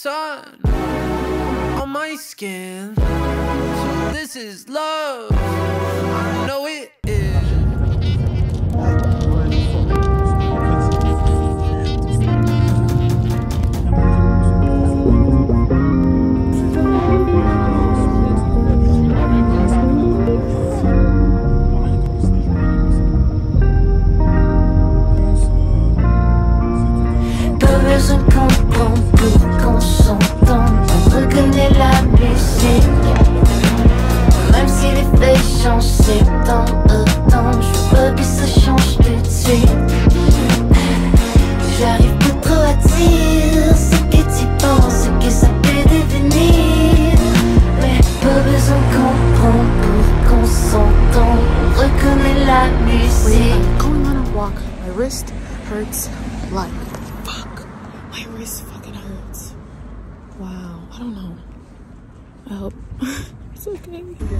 sun on my skin. So this is love. I know it is. On comprend pour qu'on s'entende, on reconnaît la musique. Même si les faits changent, c'est temps autant. Je veux que ça change tout de suite. J'arrive pas trop à dire ce que tu penses, ce que ça peut devenir. Mais pas besoin de comprendre pour qu'on s'entende, on reconnaît la musique. Wait, I'm going on a walk. My wrist hurts like fuck. My wrist fucking hurts. Wow, I don't know. I hope it's okay.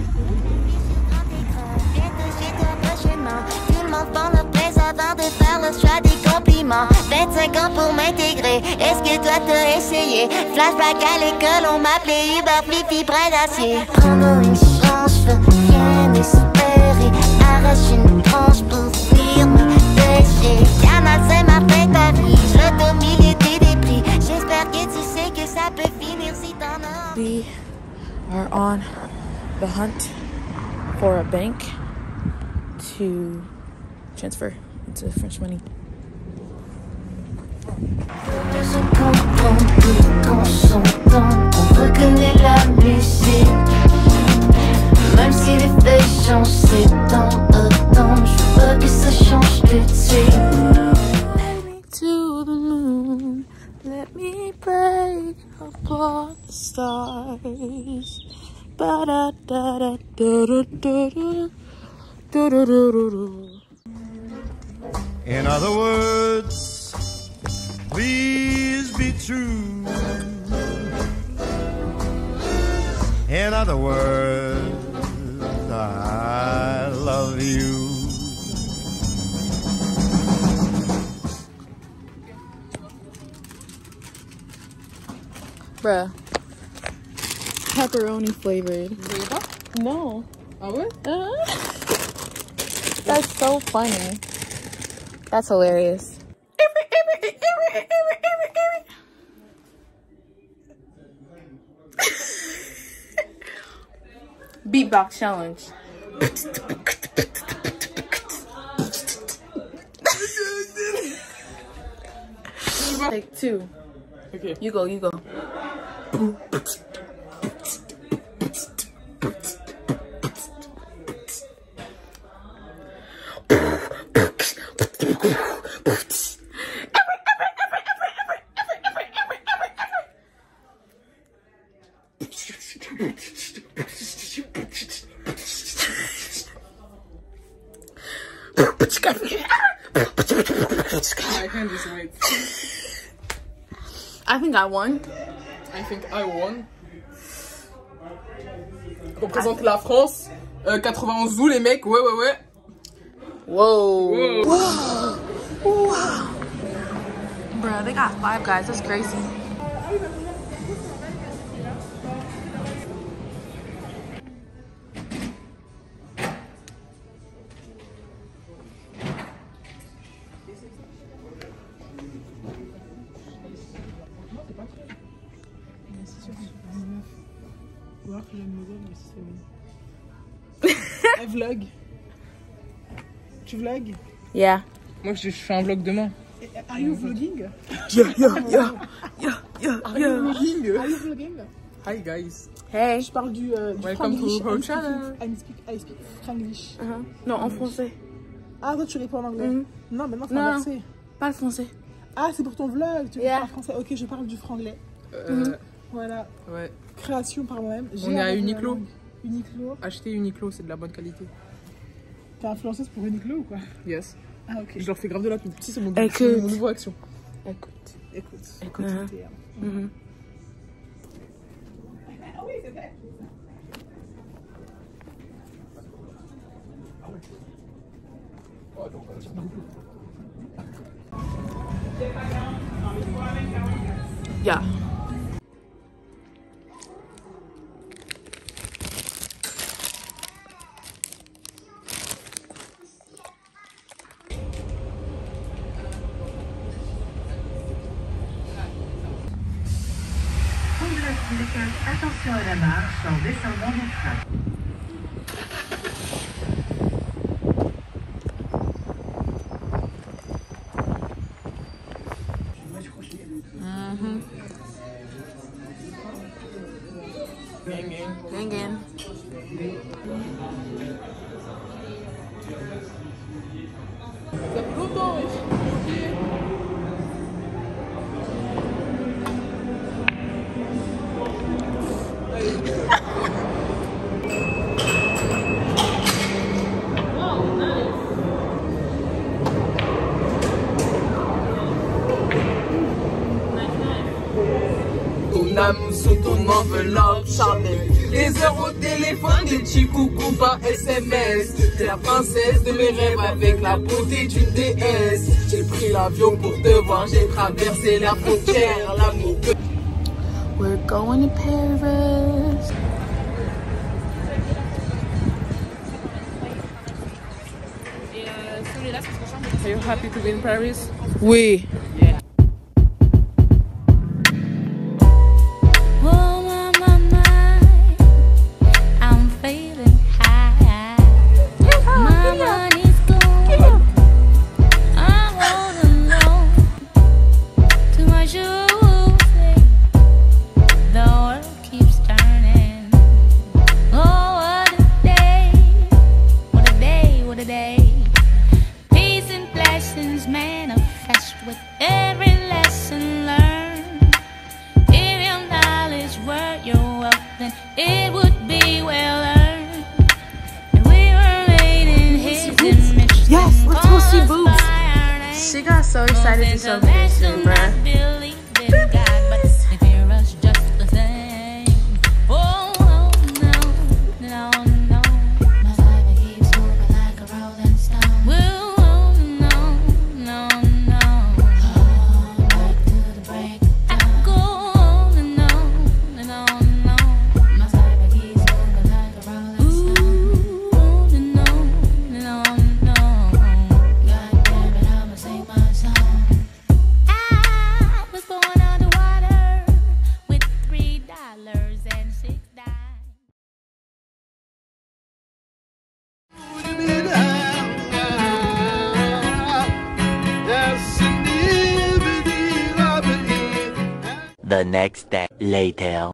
Tout le monde prend le presse avant de faire le choix des compliments. 25 ans pour m'intégrer, est-ce que toi t'as essayé? Flashback à l'école, on m'appelait Uber Flippy brin d'acier. Prends-nous une chance, je veux rien espérer. Arrache une branche pour fuir mes péchés. Canal, c'est ma fête à vie, je te milieu des prix. J'espère que tu sais que ça peut finir si t'en as. We are on the hunt for a bank to transfer into French money. Je comprends plus qu'on s'entend, on reconnaît la musique. Même si les faits changent, c'est temps autant. Je veux que ça change tout de suite. Take me to the moon, let me break apart the stars. Ba da da da da da da da da da da da. In other words, please be true. In other words, I love you. Bruh. Pepperoni flavored. No. Ah ouais? That's so funny. That's hilarious. Beatbox challenge. Take two. Okay. You go, you go. My hand is white. I think I won. I think I won. Représente la France. 91 zou les mecs, ouais. Whoa. Whoa. Wow. Bro, they got 5 guys. That's crazy. Un vlog. Tu vlogs? Yeah. Moi je fais un vlog demain. Are you vlogging? Yeah. Are you vlogging? Hi guys. Hey. Je parle du Welcome to Franglish. our channel. I speak Franglish. Non, en français. Ah, toi tu réponds en anglais? Non, maintenant faut Non. inverser. Pas le français. Ah, c'est pour ton vlog, tu Yeah. parles français. Ok, je parle du franglais. Voilà. Ouais. Création par moi-même. On est à Uniqlo. Uniqlo. Achetez Uniqlo, c'est de la bonne qualité. T'es influenceuse pour Uniqlo ou quoi? Yes. Ah, ok. Je leur fais grave de la pub. Si, c'est mon Écoute. nouveau action. Écoute. Écoute. Uh-huh. Ah oui, c'est vrai. Yeah. Attention à la marche en descendant du train. Gang, gang. Ça fait longtemps, wesh. Ton âme sous ton enveloppe charnelle. Les heures au téléphone, des petits coucou par SMS. T'es la princesse de mes rêves avec la beauté d'une déesse. J'ai pris l'avion pour te voir, j'ai traversé la frontière. L'amour que... We're going to Paris. Are you happy to be in Paris? Oui. It would be well earned. And we were made in his image. Yes, let's go see boobs. She got so excited to show me this shit, bruh. The next day later.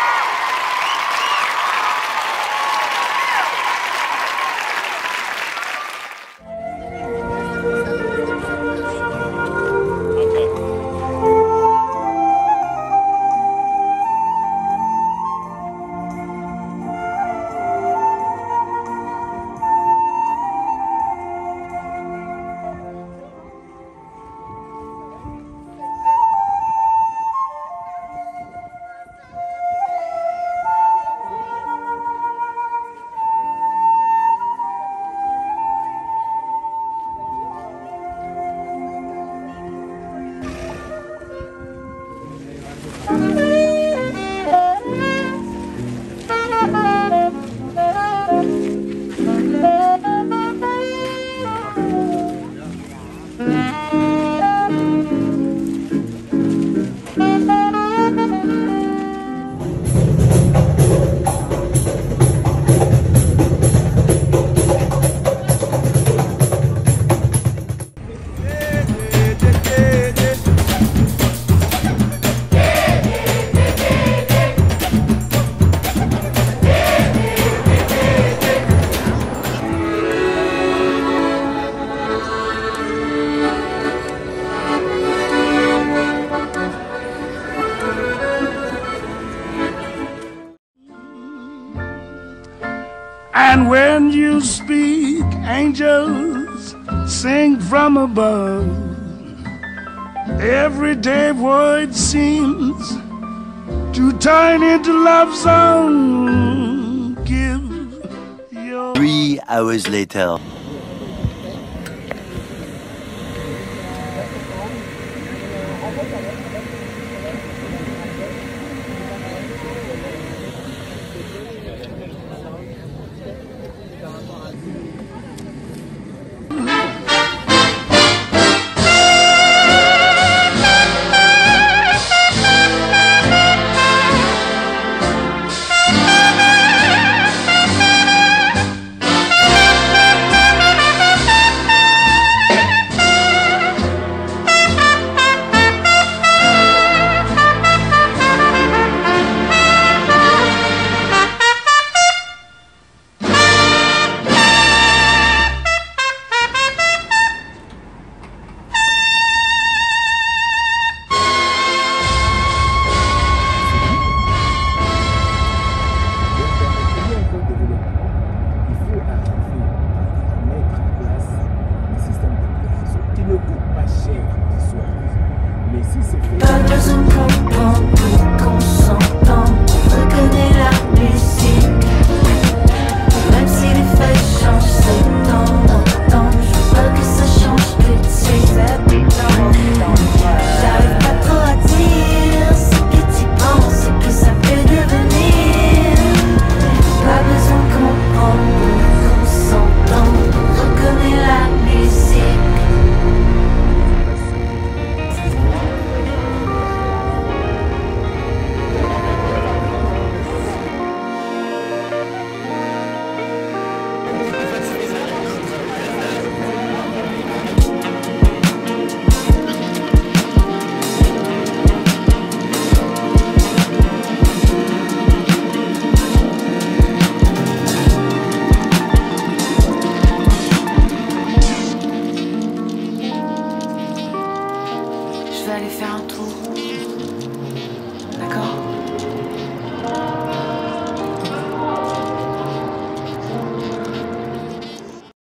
And when you speak, angels sing from above. Everyday word seems to turn into love song. Give your 3 hours later.